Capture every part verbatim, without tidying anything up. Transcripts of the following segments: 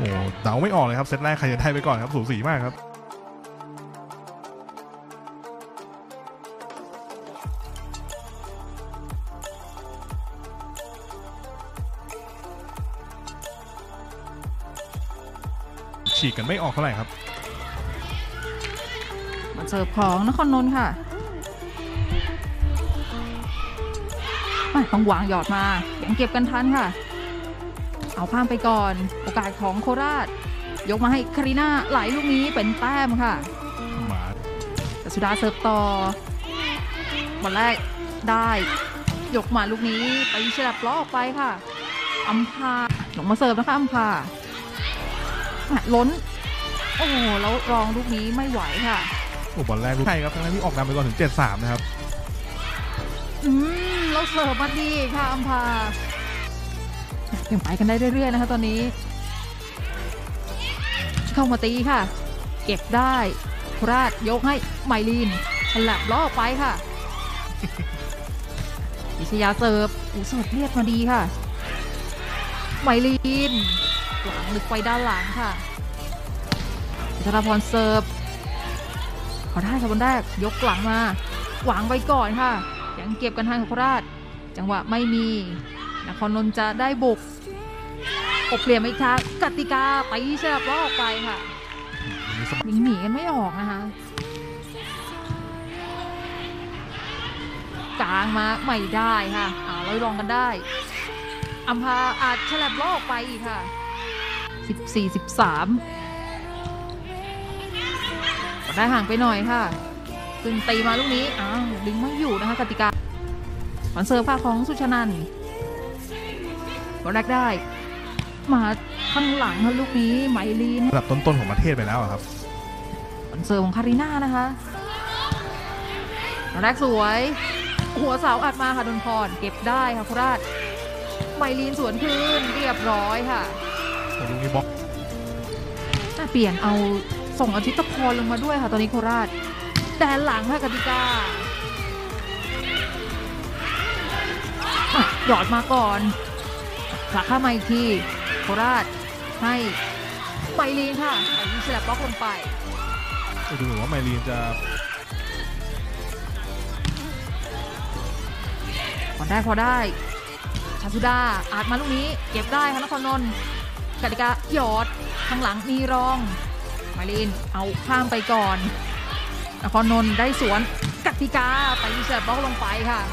โอ้เดาไม่ออกเลยครับเซตแรกใครจะได้ไปก่อนครับสูสีมากครับฉีกกันไม่ออกเท่าไหร่ครับมาเสิร์ฟของนครนนท์ค่ะต้องวางหยอดมายังเก็บกันทันค่ะเอาข้ามไปก่อนโอกาสของโคราชยกมาให้คาริน่าไหลลูกนี้เป็นแต้มค่ะแต่สุดาเสิร์ฟต่อบอลแรกได้ยกมาลูกนี้ไปฉลับล้อออกไปค่ะอัมพาลงมาเสิร์ฟนะคะอัมพาล้นโอ้โหแล้วรองลูกนี้ไม่ไหวค่ะโอ้บอลแรกลูกใช่ครับทั้งนั้นที่ออกนำไปก่อนถึง เจ็ดสาม นะครับอืมแล้วเสิร์ฟมาดีค่ะอัมพายังไปกันได้เรื่อยๆนะคะตอนนี้เข้ามาตีค่ะเก็บได้โคราชยกให้ไมลีนฉลับล้อไปค่ะวิชยาเสิร์ฟอู้เสิร์ฟเรียกมาดีค่ะไมลีนหลังลึกไปด้านหลังค่ะธนพรเสิร์ฟขอได้ค่ะบอลแรกยกหลังมาหวางไว้ก่อนค่ะยังเก็บกันทางโคราชจังหวะไม่มีนครนนท์จะได้บุกอบเปลี่ยนอีกครั้งกติกาไปฉลับล้อออกไปค่ะยิงหนีกันไม่ออกนะคะกลางมาไม่ได้ค่ะอ่าเราลองกันได้อัมพาอาจฉลับล้อออกไปอีกค่ะสิบสี่ สิบสามได้ห่างไปหน่อยค่ะซึ่งตีมาลูกนี้อ้าวดึงไม่อยู่นะคะกติกาบอลเซิร์ฟของสุชนันท์บอลแรกได้มาข้างหลังค่ะลูกนี้ไมลีนระดับต้นๆของประเทศไปแล้วครับบอลเซิร์ฟของคาริน่านะคะบอลแรกสวยหัวเสาอัดมาค่ะดนพรเก็บได้ค่ะโคราชไมลีนสวนคืนเรียบร้อยค่ะลูกนี้บล็อกเปลี่ยนเอาส่งอาทิตย์พรลงมาด้วยค่ะตอนนี้โคราชแดนหลังค่ะกติกาหยอดมาก่อนผลักข้ามาอีกทีโคราชให้ไมลีนค่ะไปยิงฉลับบล็อกลงไปดูเหมือนว่าไมลีนจะพอได้พอได้ชาสุดาอาจมาลูกนี้เก็บได้ค่ะนครนนท์กติกาหยอดข้างหลังมีรองไมลีนเอาข้ามไปก่อนนครนนท์ได้สวนกติกาไปยิงฉลับบล็อกลงไปค่ะ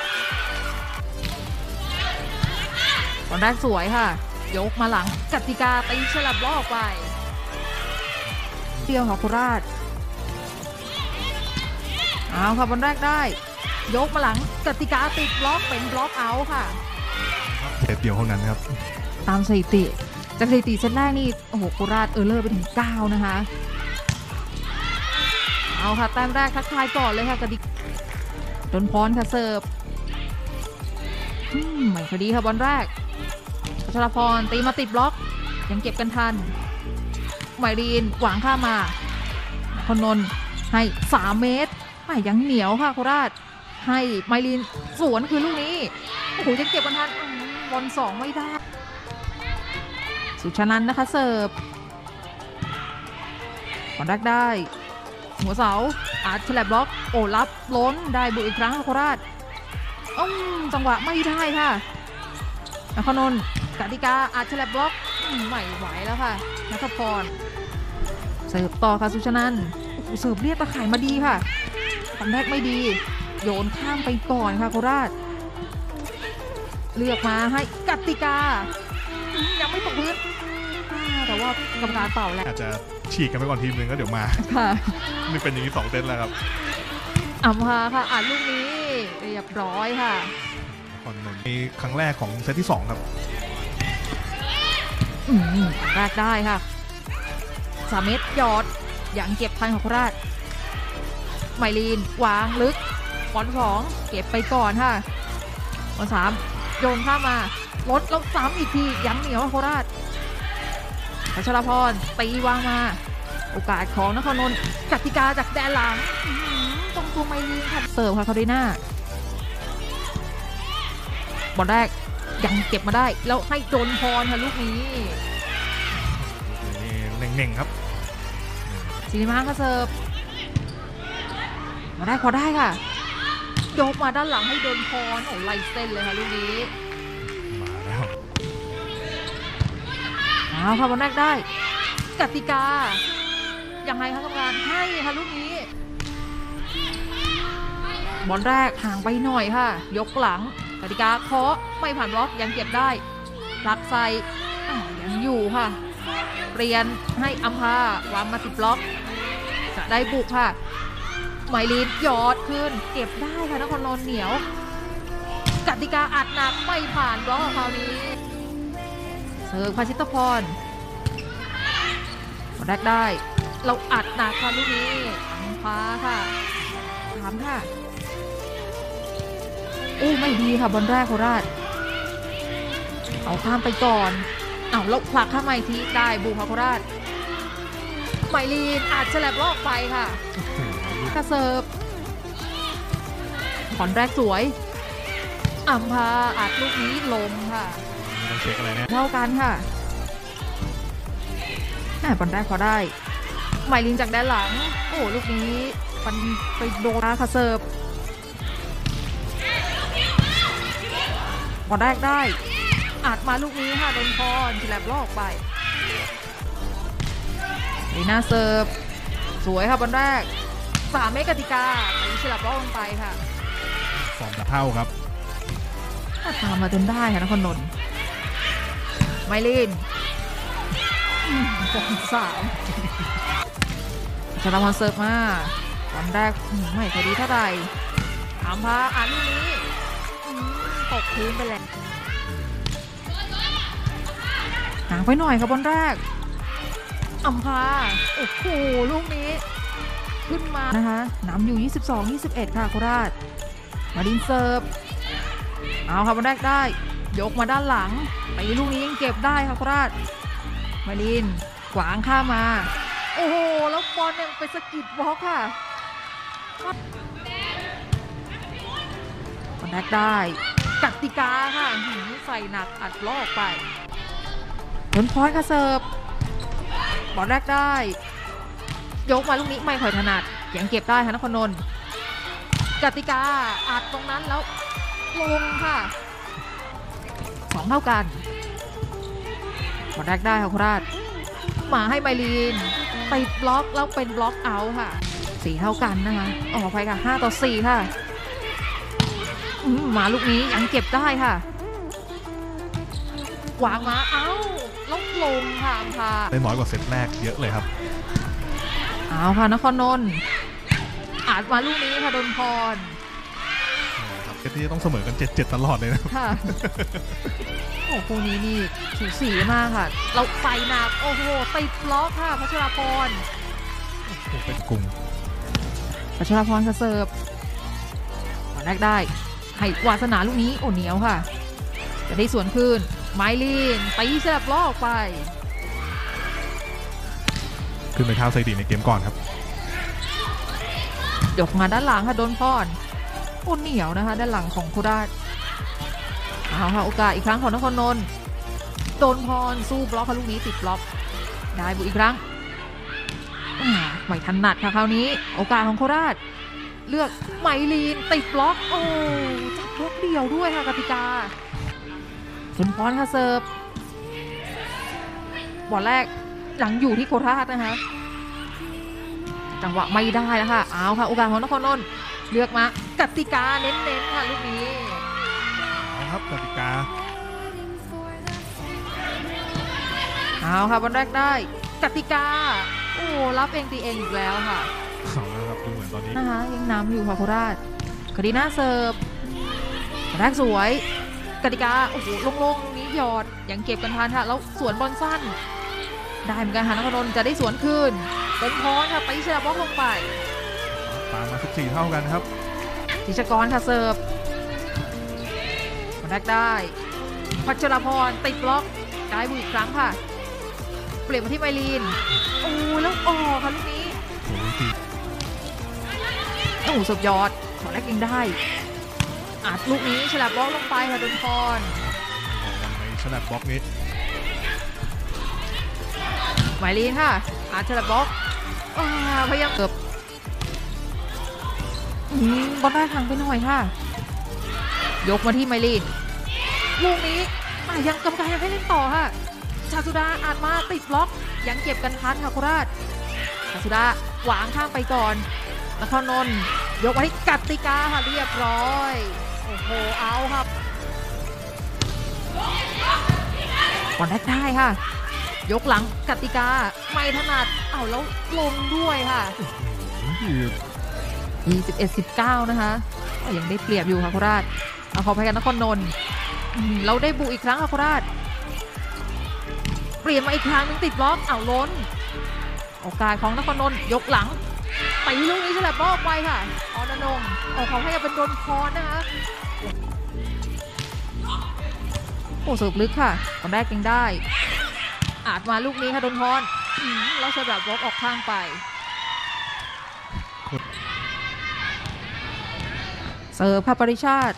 ตอนแรกสวยค่ะยกมาหลังกติกาไปฉลับล้อออกไปเดียวของโคราชเอาค่ะบอลแรกได้ยกมาหลังกติกาติดบล็อกเป็นบล็อกเอาค่ะเซตเดียวเท่านั้นครับตามสถิติจากสถิติเซตแรกนี่โอ้โหโคราชเออร์เลอร์ไปถึงเก้านะคะเอาค่ะแต้มแรกทักทายก่อนเลยค่ะกติกาดนพรค่ะเสิร์ฟไม่คดีค่ะบอลแรกพัชรพรตีมาติดบล็อกยังเก็บกันทันไมลีนหวางข้ามาพนนท์ให้สามเมตรไม่ยังเหนียวค่ะโคราชให้ไมลีนสวนคือลูกนี้โอ้โหยังเก็บกันทันบอลสองไม่ได้สุชนันท์นะคะเสิร์ฟบอลแรกได้หัวเสาอาจฉลับบล็อกโอ้รับล้นได้บุกอีกครั้งโคราชอ้จังหวะไม่ได้ค่ะนครนนท์กติกาอาจฉลับบล็อกไม่ไหวแล้วค่ะนัทพรเสิร์ฟต่อค่ะสุชนันท์เสิร์ฟเรียกตะข่ายมาดีค่ะตอนแรกไม่ดีโยนข้ามไปก่อนค่ะโคราชเลือกมาให้กติกายังไม่ตกพื้นแต่ว่ากรรมการเป่าแล้วอาจจะฉีกกันไปก่อนทีมหนึ่งก็เดี๋ยวมาค่ะนี่เป็นอย่างนี้สองเซตแล้วครับอัมพาค่ะอ่านลูกนี้เรียบร้อยค่ะคอนนนท์นี่ครั้งแรกของเซตที่สองครับอืมแรกได้ค่ะสามเมตรหยอดอย่างเก็บทันของโคราชไมลีนวางลึกบอลสองเก็บไปก่อนค่ะบอลสามโยนข้ามมาลดแล้วซ้ำอีกทีย้ำเหนียวโคราชพัชรพรตีวางมาโอกาสของนครนนท์กติกาจากแดนหลังตรงตัวไมลีนค่ะเสิร์ฟค่ะคาริน่าบอลแรกยังเก็บมาได้แล้วให้โดนพรค่ะลูกนี้เง่งครับสิริมาค่ะเสิร์ฟมาได้พอได้ค่ะยกมาด้านหลังให้โดนพรโอ้ไล่เส้นเลยค่ะลูกนี้มาแล้วเอาค่ะบอลแรกได้กติกายังไงคะกรรมการให้ค่ะลูกนี้บอลแรกห่างไปหน่อยค่ะยกหลังกติกาเคาะไม่ผ่านบล็อกยังเก็บได้รักใส่ยังอยู่ค่ะเปลี่ยนให้อัมพาวางมาติดบล็อกจะได้บุกค่ะไมลีนหยอดขึ้นเก็บได้ค่ะนครนนท์เหนียวกติกาอัดหนักไม่ผ่านบล็อกคราวนี้เสิร์ฟพาชิตพรแรกได้เราอัดหนักค่ะลูกนี้อัมพาค่ะถามค่ะโอ้ไม่ดีค่ะบอลแรกโคราชเอาข้ามไปก่อนเอาแล้วผลักข้ามมาอีกทีได้บุกค่ะโคราชไมลีนอัดฉลับลอกไปค่ะกระเซิร์ฟบอลแรกสวยอัมพาอัดลูกนี้ลงค่ะไม่ต้องเช็คอะไรนะเท่ากันค่ะบอลแรกพอได้ไมลินจากด้านหลังโอ้ลูกนี้มันไปโดนค่ะเสิร์ฟบอลแรกได้อัดมาลูกนี้ค่ะโดนพรฉลับลอกไปลีน่าเสิร์ฟสวยค่ะบอลแรกสามเมตรกติกาไปฉลับลอกลงไปค่ะฟอร์มเท่าครับตามมาจนได้ค่ะนครนนท์ไมลินบอลสามชนะพรเสิร์ฟมาบอลแรกไม่ค่อยดีเท่าไหร่ถามพาอ่านลูกนี้ตกพื้นไปแล้วห่างไปหน่อยครับบอลแรกอัมพาโอ้โหลูกนี้ขึ้นมานะคะนำอยู่ ยี่สิบสอง ยี่สิบเอ็ด ค่ะโคราชมาดินเสิร์ฟเอาค่ะบอลแรกได้ยกมาด้านหลังไปลูกนี้ยังเก็บได้ค่ะโคราชมาดินขวางข้ามาโอ้โหแล้วบอลเนี่ยไปสะกิดบล็อกค่ะบอลแรกได้กติกาค่ะหินใส่หนักอัดลอกไปผลพอยต์ค่ะเสิร์ฟบอลแรกได้ยกมาลูกนี้ไม่ค่อยถนัดยังเก็บได้ค่ะนครนนท์กติกาอัดตรงนั้นแล้วลงค่ะสองเท่ากันบอลแรกได้ค่ะโคราชมาให้ไมลีนไปบล็อกแล้วเป็นบล็อกเอาค่ะสี่เท่ากันนะคะออกไปค่ะห้าต่อสี่ค่ะมาลูกนี้ยังเก็บได้ค่ะวางมาเอ้าลงลงค่ะอัมพาได้น้อยกว่าเซตแรกเยอะเลยครับเอาค่ะนครนนท์อาจมาลูกนี้ค่ะโดนพรเซตที่ต้องเสมอกัน เจ็ดเจ็ด ตลอดเลยนะค่ะโอ้คู่นี้นี่สูสีมากค่ะเราใส่หนักโอ้โหติดล็อกค่ะพัชรพรโอ้โหเป็นกลุ่มพัชรพรค่ะเสิร์ฟบอลแรกได้ให้วาสนาลูกนี้โอ้เหนียวค่ะจะได้สวนคืนไมลีนตีฉลับลอกไปขึ้นไปเท้าไซดีในเกมก่อนครับยกมาด้านหลังค่ะโดนพรโอ้เหนียวนะคะด้านหลังของโคราชเอาค่ะโอกาสอีกครั้งของนครนนท์โดนพรสู้บล็อกค่ะลูกนี้ติดบล็อกได้บุกอีกครั้งไม่ถนัดค่ะคราวนี้โอกาสของโคราชเลือกไมลีนติดบล็อกโอ้จับบล็อกเดียวด้วยค่ะกติกาโดนพรค่ะเสิร์ฟบอลแรกหลังอยู่ที่โคราชนะคะจังหวะไม่ได้แล้วค่ะเอาค่ะโอกาสของนครนนท์เลือกมากติกาเน้นๆค่ะลูกนี้เอาครับกติกาเอาค่ะบอลแรกได้กติกาโอ้รับเองตีเองอีกแล้วค่ะเอาแล้วครับดูเหมือนตอนนี้นะคะยังนำอยู่ค่ะโคราชกติน่าเสิร์ฟแรกสวยกติกาโอ้โหลงๆนี้หยอดยังเก็บกันทันค่ะแล้วสวนบอลสั้นได้เหมือนกันค่ะนครนนท์จะได้สวนคืนเป็นพรค่ะไปเชียร์บล็อกลงไปตามมาสิบสี่เท่ากันครับธิชกรค่ะเสิร์ฟแรกได้พัชรพรติดบล็อกได้บุกอีกครั้งค่ะเปลี่ยนมาที่ไมลีนโอ้แล้วออกค่ะลูกนี้โอ้สุดยอดขอแรกยิงได้อัดลูกนี้ฉลับบล็อกลงไปค่ะโดนพรในฉลับบล็อกนี้หมายลีนค่ะอาร์เชลบล็อกพยายามเกือบบอลได้ทางไปหน่อยค่ะยกมาที่ไมลีนลูกนี้ยังกำลังยังให้เล่นต่อค่ะชาสุดาอาจมาติดบล็อกยังเก็บกันทันค่ะโคราชชาสุดาวางข้างไปก่อนนครนนท์ยกไว้ที่กติกาค่ะเรียบร้อยโอ้โหเอาครับบอลได้ค่ะยกหลังกติกาไม่ถนัดเอาแล้วลงด้วยค่ะยี่สิบเอ็ด สิบเก้านะคะยังได้เปรียบอยู่ค่ะโคราชเอาขอพายกันนครนนท์เราได้บุกอีกครั้งค่ะโคราชเปลี่ยนมาอีกครั้งนึงติดบล็อกเอาล้นโอกาสของนครนนท์ยกหลังไปลูกนี้ฉลับบล็อกไปค่ะออนนงโอ้ขอให้เป็นโดนพรนะคะโอ้เสิร์ฟลึกค่ะตอนแรกยังได้อาจมาลูกนี้ค่ะโดนพรแล้วฉลับบล็อกออกข้างไปเสิร์ฟค่ะปริชาติ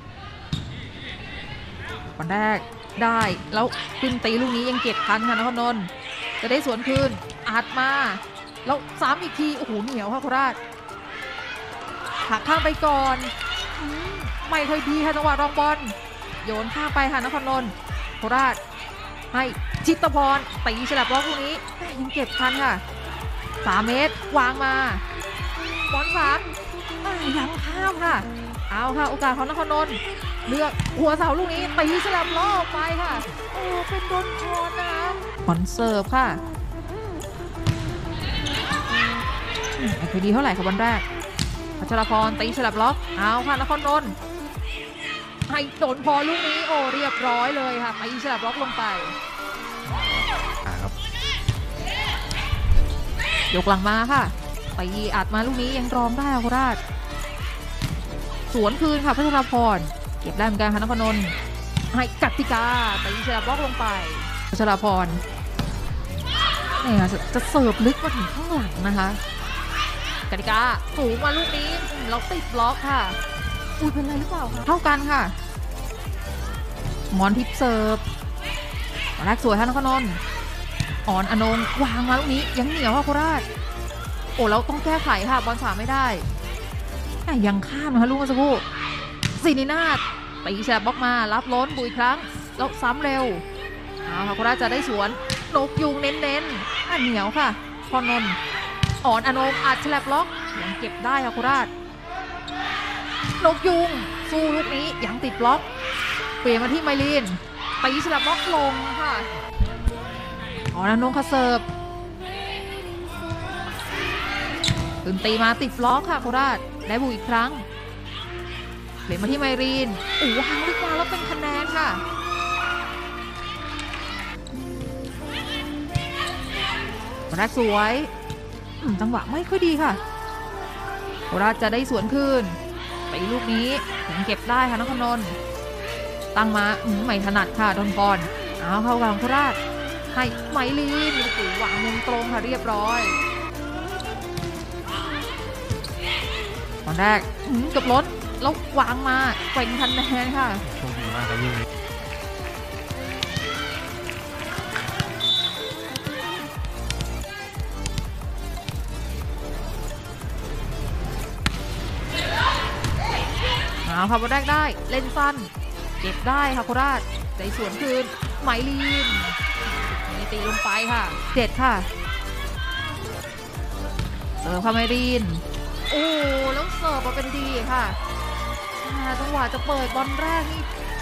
วันแรกได้แล้วขึ้นตีลูกนี้ยังเก็บทันค่ะนครนนท์จะได้สวนคืนอาจมาแล้วซ้ำอีกทีโอ้โหเหนียวค่ะโคราชหักข้างไปก่อนไม่ค่อยดีค่ะจังหวะรองบอลโยนข้างไปค่ะนครนนท์โคราชให้จิตพรตีฉลับล็อกลูกนี้ยังเก็บทันค่ะสามเมตรวางมาบอลสามยังข้ามค่ะเอาค่ะโอกาสของนครนนท์เลือกหัวเสาลูกนี้ตีฉลับล้อออกไปค่ะโอ้เป็นโดนพรนะคะบอลเสิร์ฟค่ะไอ้คดีเท่าไหร่ครับบอลแรกพัชรพรตีฉลับล็อกเอาค่ะนครนนท์ให้โดนพรลูกนี้โอ้เรียบร้อยเลยค่ะตีฉลับล็อกลงไปยกหลังมาค่ะตีอัดมาลูกนี้ยังรองได้โคราชสวนคืนค่ะพัชรพรเก็บได้เหมือนกันค่ะนครนนท์ให้กติกาตีฉลับล็อกลงไปพัชรพรเนี่ยจะเสิร์ฟลึกมาถึงข้างหลังนะคะกติกาสูงมาลูกนี้เราติดบล็อกค่ะอุ้ยเป็นไรหรือเปล่าคะเท่ากันค่ะหมอนทิพย์เสิร์ฟแรกสวยค่ะนครนนท์อ่อนอนงวางมาลูกนี้ยังเหนียวค่ะโคราชโอ้เราต้องแก้ไขค่ะบอลสามไม่ได้ยังข้ามนะคะลูกมาสักครู่สินินาถตีแฉบล็อกมารับล้นบุยครั้งแล้วซ้ำเร็วเอาค่ะโคราชจะได้สวนนกยุงเน้นๆเหนียวค่ะนครนนท์อ่อนอนงอัดแฉลบล็อกยังเก็บได้ค่ะโคราชนกยุงสู้ลูกนี้ยังติดบล็อกเปลี่ยนมาที่ไมลีนตีฉลับบล็อกลงค่ะอ่อนอนงค่ะเสิร์ฟตื่นตีมาติดบล็อกค่ะโคราชได้บุกอีกครั้งเปลี่ยนมาที่ไมลีนโอ้หางลึกมาแล้วเป็นคะแนนค่ะแรกสวยจังหวะไม่ค่อยดีค่ะโคราชจะได้สวนคืนไปลูกนี้ยังเก็บได้ค่ะนครนนท์ตั้งมาไม่ถนัดค่ะโดนบอลเอาเข้ากลางโคราชให้ไมลีนโอ้โหวางมุมตรงค่ะเรียบร้อยตอนแรกกับล้นแล้ววางมาแกว่งคะแนนค่ะโชคดีมากครับลูกนี้เอาค่ะบอลแรกได้เล่นสั้นเก็บได้ค่ะโคราชได้สวนคืนไมลีนนี่ตีลงไปค่ะเจ็ดค่ะเสิร์ฟค่ะไมลีนโอ้แล้วเสิร์ฟมาเป็นดีค่ะจังหวะจะเปิดบอลแรกนี่